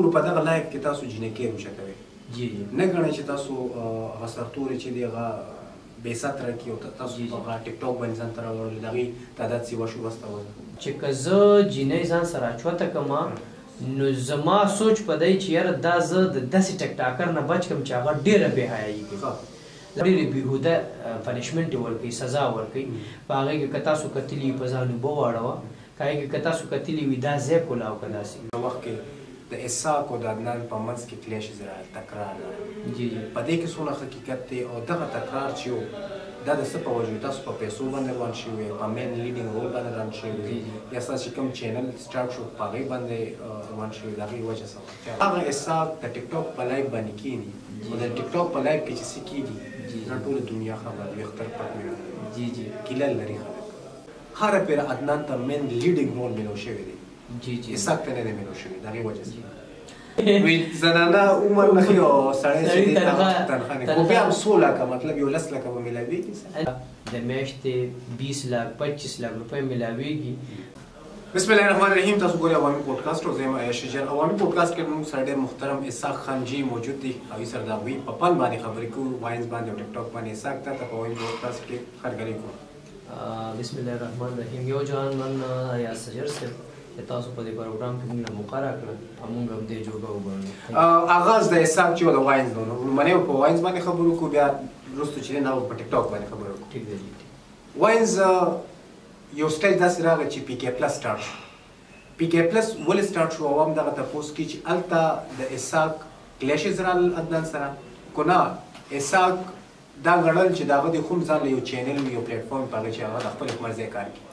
وګورو په دغه لایف کې تاسو جنکۍ اوچتوئ جی نه ګڼئ چې تاسو هغه سرتورې چې دی هغه بې سطره کړي او تاسو هغه ټیک ټاک باندې ځان ته راوړل د هغې تعداد سیوا شو واستول چې که زه جینۍ ځان سره اچوته کړم نو زما سوچ په دی چې یاره دا زه د داسې ټک ټاکر نه بچ کړم چې هغه ډېره بې حیایي کوي ډېرې بېهوده پنشمنټ یې ورکوي سزا ورکوي په هغې کې که تاسو کتلي وي په ځان اوبه واړوه که هغې کې که تاسو کتلي وي دا ځای کولاو که داسې وخت کې د اسحاق او د عدنان په منځ کې کلیشز راغلی تکرار جی په دې کې څونه حقیقت دی او دغه تکرار چې و دا د څه په وجه تاسو په پیسو باندې روان شوي په مین لیډینګ رول باندې روان شوي یا ستاسو چې کوم چینل سټارټ شو په هغې باندې روان شوي د هغې وجه څه وه هغه اسحاق د ټیک ټاک په لایف باندې کښېني او د ټیک ټاک په لایف کې چې څه کېږي دا ټوله دنیا خبر وي اختر پټ وي جی جی کیله لري خلک هره پیره عدنان ته مین لیډینګ رول میلو شوی دی جی جی اسحاق ته نه دی میلو شوی د هغې وجه څه وی زنانه عمر نخي او سړی چې دی تنخواه نه خو بیا هم 100 لکه مطلب یو 10 لکه به میلاویږي د میاشتې 20 لک 25 لک روپۍ میلاویږي بسم الله الرحمن الرحیم تاسو ګورئ عوامي پودکاسټ او زه یم عیاش شجر عوامي پودکاسټ کې موږ سره ډېر محترم اسحاق خان جی موجود دی او یې سره د هغوی په فن باندې خبرې کوو واینز باندې او ټیک ټاک باندې اسحاق ته په عوامي پودکاسټ کې خرګرۍ کوو بسم الله الرحمن الرحیم یو جان من عیاش شجر صاحب چې تاسو په دې پروګرام کې موږ مقا راکړه موږ هم دې جوګه وګڼو آغاز د اسحاق چې د واینز نو لومړنی په واینز باندې خبرې وکړو بیا وروسته چې نه په ټیک ټاک باندې خبرې وکړو ټیک دی واینز یو سټایل داسې راغی چې پی کې پلس سټارټ شو پی کې پلس ولې سټارټ شو عوام دغه تپوس کې چې هلته د اسحاق کلیشز رال عدنان سره کو نه اسحاق دا ګڼل چې د هغه د خون ځان له یو چینل وي یو پلیټفارم په هغه چې هغه د خپل مرضۍ کار کوي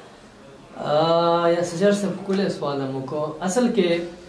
یا سجر صاحب ښکلی سوال مو کو اصل کې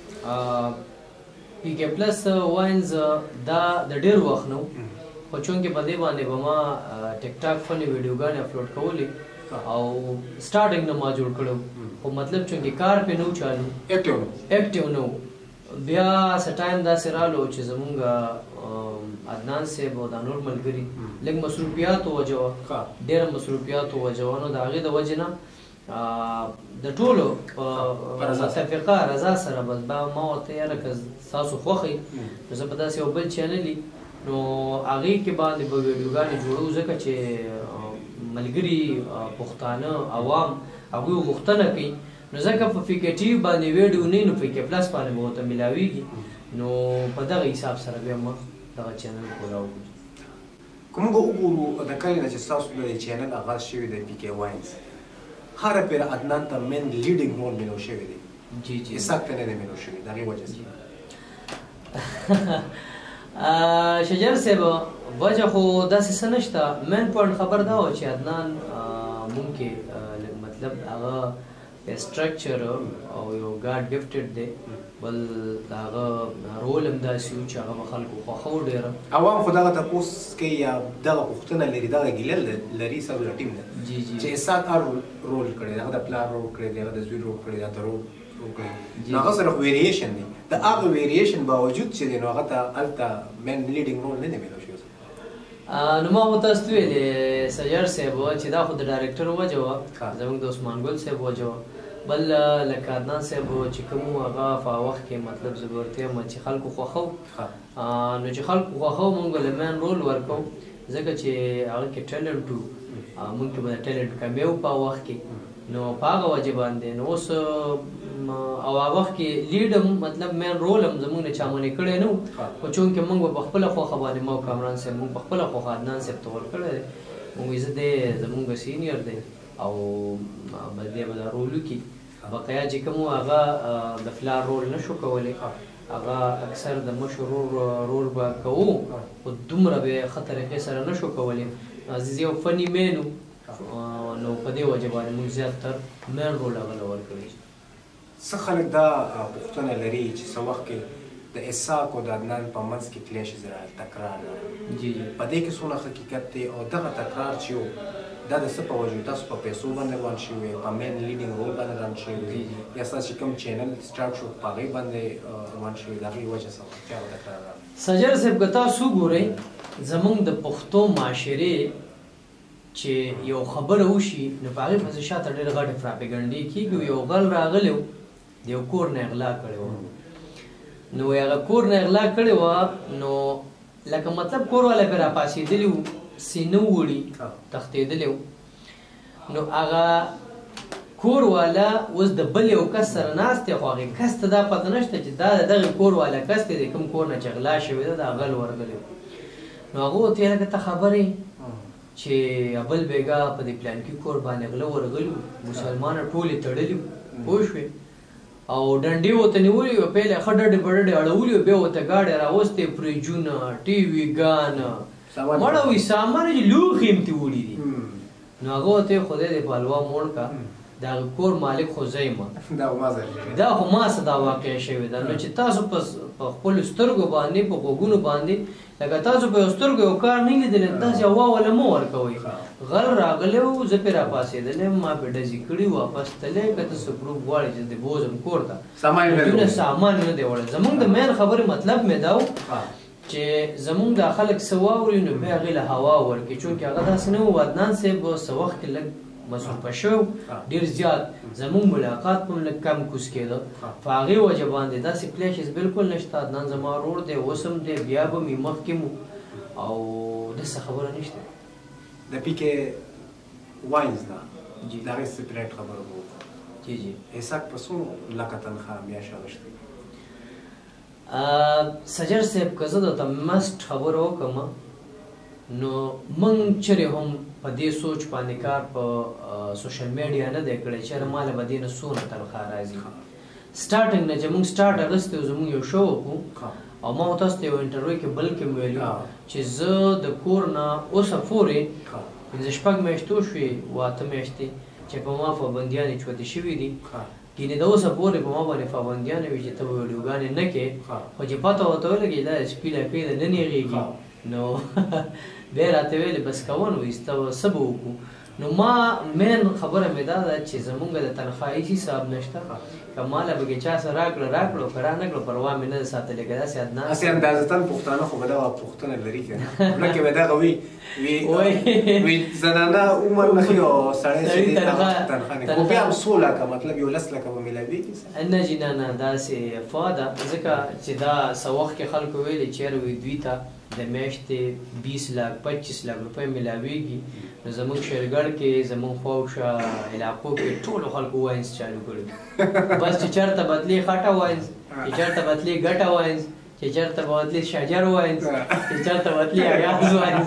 پی کې پلس واینز دا د ډېر وخت نه خو چونکې په دې باندې به ما ټیک ټاک فني ویډیوګانې اپلوډ کولې او سټارټنګ نه ما جوړ کړو خو مطلب چونکې کار پې نه و چالو اکټیو نه و بیا څه ټایم داسې رالو چې زمونږ عدنان صاحب او دا نور ملګري لږ مصروفیاتو وجه وه ډېره مصروفیاتو وجه وه نو د هغې د وجې نه د ټولو متفقه رضا سره بس ما ورته یاره که ستاسو خوښئ نو زه به داسې یو بل چینل وي نو هغې کې باندې به ویډیوګانې جوړو ځکه چې ملګري پښتانه عوام هغوی غوښتنه کوي نو ځکه په فی کې ټي وي باندې ویډیو نه نو فی کې پلس باندې به ورته میلاویږي نو په دغه حساب سره بیا ما دغه چینل کولاو که موږ وګورو د کله نه چې ستاسو د چینل آغاز شوی دی پی کې واینز هره پیره عدنان ته مین لیډینګ رول میلو شوی دی جی جی اسحاق ته نه دی میلو شوی د هغې وجه شجر صاحب وجه خو داسې څه نشته مین پوینټ خبر دا و چې عدنان مونږ کې مطلب هغه سټرکچر او یو ګاډ ګفټډ دی بل هغه رول هم داسې و چې هغه به خلکو خوښه و ډېره عوام خو دغه تپوس کوي یا دغه پوښتنه لري دغه ګیله لري سره ټیم ده جی جی چې اسحاق هر رول کړی هغه د پلار رول کړی دی هغه د زوی رول کړی دی هغه رول کړی نو هغه صرف ویریشن دی د هغه ویریشن باوجود چې دی نو هغه ته هلته مین لیډینګ رول نه دی میلو شوی نو ما خو تاسو ته ویلې سجر صاحب چې دا خو د ډایرکټر وجه وه زموږ د عثمان ګل صاحب وجه وه بل لکه عدنان صاحب چې کوم هغه په وخت کې مطلب زه به ورته یم چې خلکو خوښو نو چې خلکو خوښو مونږ به له مین رول ورکو ځکه چې هغه کې ټیلنټ و مونږ کې به د ټیلنټ کمی و په وخت کې نو په هغه وجه باندې نو اوس او هغه وخت کې لیډ هم مطلب مین رول هم زموږ نه چا منې کړی نه و خو چونکې مونږ به په خپله خوښه باندې ما او کامران صاحب مونږ په خپله خوښه عدنان صاحب ته ورکړی دی مونږ زه دی زمونږ سینیر دی او دی به دا رول وکړي بقیا چې کوم هغه د فلار رول نه شو کولی هغه اکثر د مشر رول به کوو خو دومره به ښه طریقې سره نه شو کولی عزیز یو فني مین و نو په دې وجه باندې موږ زیاتتر مین رول هغه له ورکړی څه خلک دا پوښتنه لري چې څه وخت کې د اسحاق او د عدنان په منځ کې کلیشز راغلی تکرار جی جی په دې کې څونه حقیقت دی او دغه تکرار چې و دا د څه په وجه تاسو په پیسو باندې روان شوي په مین لیډینګ رول باندې روان شوي یا ستاسو چې کوم چینل سټارټ شو په هغې باندې روان شوي د هغې وجه څه وه چې هغه تکرار راغلی سجر صاحب که تاسو وګورئ زموږ د پښتو معاشرې چې یو خبره وشي نو په هغې پسې شاته ډېرې غټې پراپګنډې کېږي یو غل راغلی و د یو کور نه اغلا کړی و نو هغه کور نه اغلا کړی وه نو لکه مطلب کور والا پرې راپاڅېدلي وو سینه وړي تښتېدلی وو نو هغه کور والا اوس د بل یو کس سره ناست دی خو هغې کس ته دا پته نشته چې دا د دغې کور والا کس دی د کوم کور نه چې غلا شوې ده دا غل ورغلی نو هغه ورته ویل که ته خبر یې چې ابل بیګا په دې پلانکي کور باندې غله ورغلي مسلمانه ټولې تړلي پوه شوې او ډنډې ورته نیولي وه پهله ښه ډډې بډډې اړولي وه بیا ورته ګاډۍ راوستې فریجونه ټي وي ګان مړه وي سامان چې لوښي هم ترې وړي دي نو هغه ورته یې خدای دې په حلوا موړ کا د هغه کور مالک خو زه یم دا خو ما څه دا واقع شوې ده نو چې تاسو په خپلو سترګو باندې په غوږونو باندې لکه تاسو په یو سترګو یو کار نه لیدلی داسې هوا وله مه ورکوئ غل راغلی و زه پرې راپاڅېدلی یم ما پرې ډزې کړي واپس تللی که ته څه پروف غواړې چې دې بوځم کور ته سامان نه دی وړی زموږ د مین خبرې مطلب مې دا و چې زموږ دا خلک څه واوري نو بیا هغې له هوا ورکړي چونکې هغه داسې نه و عدنان صاحب څه وخت کې لږ مصروفه شو ډېر زیات زموږ ملاقات په هم لږ کم کوس کېده په هغې وجه باندې داسې کلیشز بالکل نشته عدنان زما ورور دی اوس هم دی بیا به مې مخکې مو او داسې خبره نشته د پی کې واینز ده د هغې سپریټ خبره به وکړو جی جی ایساک په څو لکه تنخواه میاشت اخیستی سجر صاحب که زه درته مسټ خبره وکړم نو موږ چېرې هم په دې سوچ باندې کار په سوشل میډیا نه دی کړی چېرې ماله به دې نه څونه تنخواه راځي سټارټنګ نه چې موږ سټارټ اخیستی و زموږ یو شو وکړو او ما تاسو ته یو انټرویو کې بلکې مې ویلي چې زه د کور نه اوسه پورې پنځه شپږ میاشتې وشوې اته میاشتې چې په ما پابندیانې چوتې شوي دي ګینې د اوسه پورې په ما باندې پابندیانې وي چې ته به ویډیوګانې نه کې خو چې پته ورته ولګي دا سپي لکۍ ده نه نیغېږي نو بیا یې راته ویلې بس کوون وایسته څه به وکړو نو ما مین خبره مې دا ده چې زمونږ د تنخواه هېڅ حساب نشته که ماله به کې چا څه راکړو که را نه کړو پروا مې نه ده ساتلې که داسې عدنان هسې اندازتن پښتانه خو به دغه پوښتنه لري که نه مړه کې به دغه وي زنانه عمر نښي او سړی چې دی تنخواه نه خو بیا هم څو لکه مطلب یو 10 لکه به میلاوېږي نه جي نه نه داسې افوا ده ځکه چې دا څه وخت کې خلکو ویلې چېرې وي دوی ته د میاشتې 20 لاک 25 لاک روپۍ میلاوېږي نو زموږ شیرګړ کې زموږ خواوشا علاقو کې ټولو خلکو واینز چالو کړي بس چې چېرته بدلې خټه واینز چې چېرته بدلې ګټه واینز چې چېرته بدلې شجر واینز چې چېرته بدلې اغاز واینز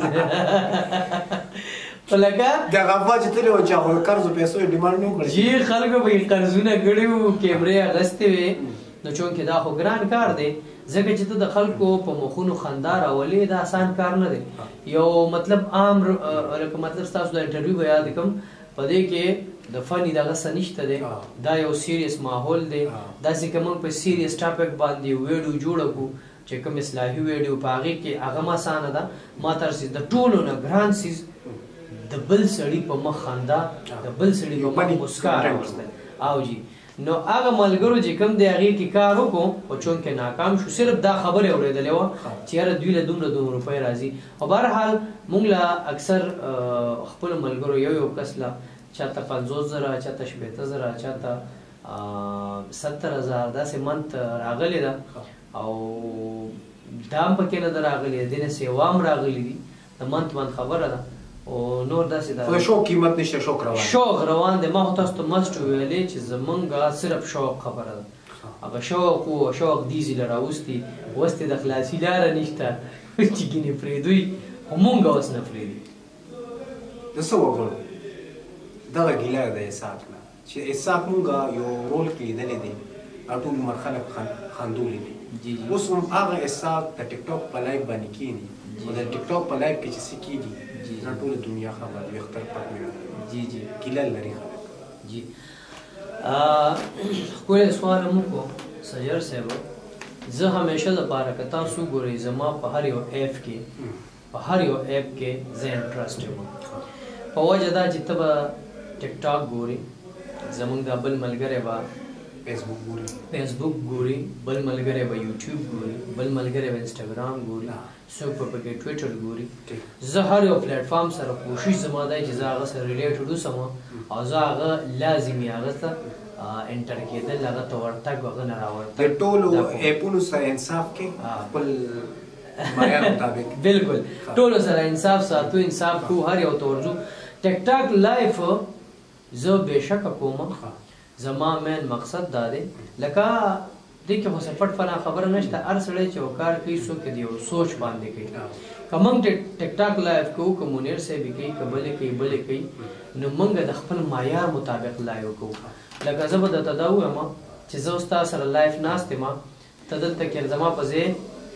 خو لکه دغه افوا چې تللی وه چې هغو قرضو پیسو یې ډیمانډ نه وکړی جي خلکو به یې قرضونه کړي وو کیمرې اخیستې وې نو چونکې دا خو ګران کار دی ځکه چې ته د خلکو په مخونو خندا راولې دا آسان کار نه دی یو مطلب عام لکه مطلب ستاسو د انټرویو به یاد کړم په دې کې د فني دغه څه نشته دی دا یو سیریس ماحول دی داسې که موږ په سیریس ټاپک باندې ویډیو جوړه کړو چې کوم اصلاحي ویډیو په هغې کې هغه هم اسانه ده ما تر د ټولو نه ګران څیز د بل سړي په مخ خندا د بل سړي په مخ مسکا راوستل او جي نو هغه ملګرو چې کوم دی هغې کې کار وکړو خو چونکې ناکام شو صرف دا خبرې اورېدلې وه چې یاره دوی له دومره روپۍ راځي او بهرحال موږ له اکثر خپلو ملګرو یو کس له چاته 50,000 چاته 70,000 چاته 70,000 داسې منت راغلې ده او دا هم پکې نه ده راغلې ده دې نه سیوا هم راغلي دي د منت خبره ده او نور داسې ده خو شوق قیمت نشته شوق روان دی ما خو تاسو ته مسټ ویلې چې زمونږ صرف شوق خبره ده هغه شوق و شوق دیزې له راوستي اوس د خلاصي لاره نشته چې ګینې پرېږدوي خو مونږ اوس نه پرېږدي د څه وکړو دغه ګیله د اسحاق نه چې اسحاق مونږ یو رول کې لیدلی دی او ټول عمر خلک خندولي دي اوس هم هغه اسحاق د ټیک ټاک په لایف باندې کښېني او د ټیک ټاک په لایف کې چې څه کېږي دا ټوله دنیا خبر وي اختر پټ مې جی جی ګیله لري خلک جی ښکلی سوال هم وکړو سجر صاحب زه همیشه دپاره که تاسو وګورئ زما په هر یو ایپ کې زه انټرسټ یم په وجه دا چې ته به ټیک ټاک ګورې زموږ دا بل ملګری به فیسبوک ګوري بل ملګری به یوټیوب ګوري بل ملګری به انسټاګرام ګوري څوک به پکې ټویټر ګوري زه هر یو پلیټفارم سره کوشش زما دی چې زه هغه سره ریلیټډ اوسم او زه هغه لازمي هغه ته انټر کېدل هغه ته ورتګ هغه نه راورتګ د ټولو اپونو سره انصاف کې خپل معیار مطابق بالکل ټولو سره انصاف ساتو انصاف کو هر یو ته ورځو ټیک ټاک لایف زه بېشکه کوم زما مین مقصد دا دی لکه دې کې خو څه پټ فنا خبره نشته هر سړی چې یو کار کوي څوک د یو سوچ باندې کوي که موږ ټیک ټاک لایف کوو که منیر صاحب کوي که بلې کوي بلې کوي نو موږ د خپل معیار مطابق لایو کوو لکه زه به درته دا ووایم چې زه ستا سره لایف ناست یم ته دلته کې زما په ځای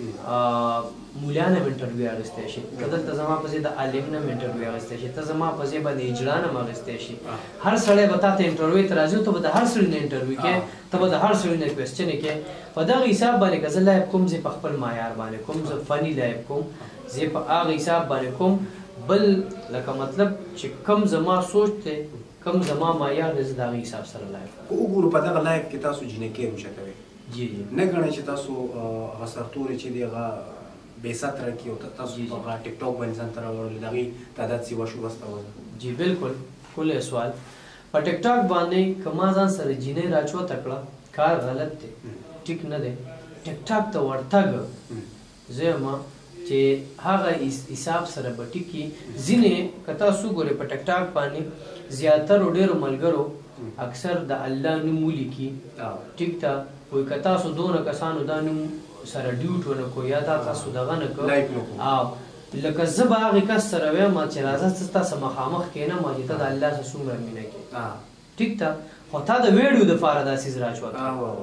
مولیان هم انټرویو اخیستی شي ته دلته زما په ځای د عالم نه هم انټرویو اخیستی شي ته زما په ځای باندې اجران هم اخیستی شي هر سړی به تا ته انټرویو ته راځي ته به د هر سړي نه انټرویو کوې ته به د هر سړي نه کوېسچنې کوې په دغه حساب باندې که زه لایف کوم زه په خپل معیار باندې کوم زه فني لایف کوم زه په هغه حساب باندې کوم بل لکه مطلب چې کم زما سوچ دی کم زما معیار دی زه د هغه حساب سره لایف که وګورو په دغه لایف کې تاسو جینکۍ اوچتوئ جی جی نه ګڼئ چې تاسو هغه سرتورې چې دی هغه بې سطره کړي او تاسو هغه ټیک ټاک باندې ځان ته راوړل د هغې تعداد سیوا شو واستول جی بالکل ښکلی سوال په ټیک ټاک باندې که ما ځان سره جینۍ راچوته کړه کار غلط دی ټیک نه دی ټیک ټاک ته ورتګ زه یم چې هغه حساب سره به ټیکي ځینې که تاسو ګورئ په ټیک ټاک باندې زیاترو ډېرو ملګرو اکثر د الله نوم ولیکي ټیک ته وایي که تاسو دونه کسانو دا نوم سره ډیوټ ونه کو یا دا تاسو دغه نه کو او لکه زه به هغې کس سره وایم چې راځه څه تاسو مخامخ کښېنم چې ته د الله سره څومره مینه کوې ټیک ته خو تا د ویډیو دپاره دا څیز راچوه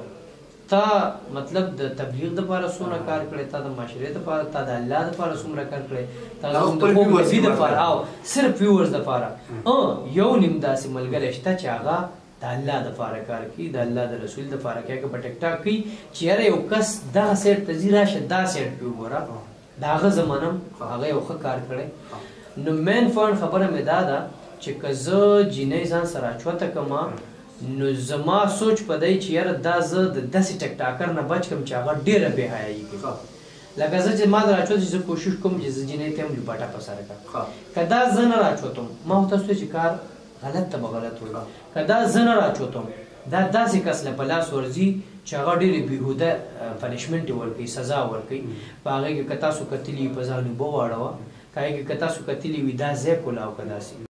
تا مطلب د تبلیغ دپاره څومره کار کړی تا د معاشرې دپاره تا د الله دپاره څومره کار کړی تا د خوبي دپاره او صرف ویورز دپاره یو نیم داسې ملګری شته چې هغه د الله دپاره کار کوي د الله د رسول دپاره کوي که په ټیک ټاک کوي چې یاره یو کس دغه سایډ ته ځي راشه دا سایډ پې وګوره د هغه زه منم هغه یو ښه کار کړی نو مین فان خبره مې دا ده چې که زه جینۍ ځان سره اچوته کړم نو زما سوچ په دی چې یاره دا زه د داسې ټیک ټاکر نه بچ کړم چې هغه ډېره بې حیایي کوي لکه زه چې ما د راچوت چې زه کوشش کوم چې زه جینۍ ته هم لپاټه په سره کړم که دا زه نه راچوتم ما ورته وسو چې کار غلط ته به غلط وایي که دا زه نه راچوتم دا داسې کس له په لاس ورځي چې هغه ډېرې بېهوده پنشمنټ یې ورکوي سزا ورکوي په هغې کې که تاسو کتلي وي په ځان اوبه واړوه که هغې کې که تاسو کتلي وي دا ځای کولاو که داسې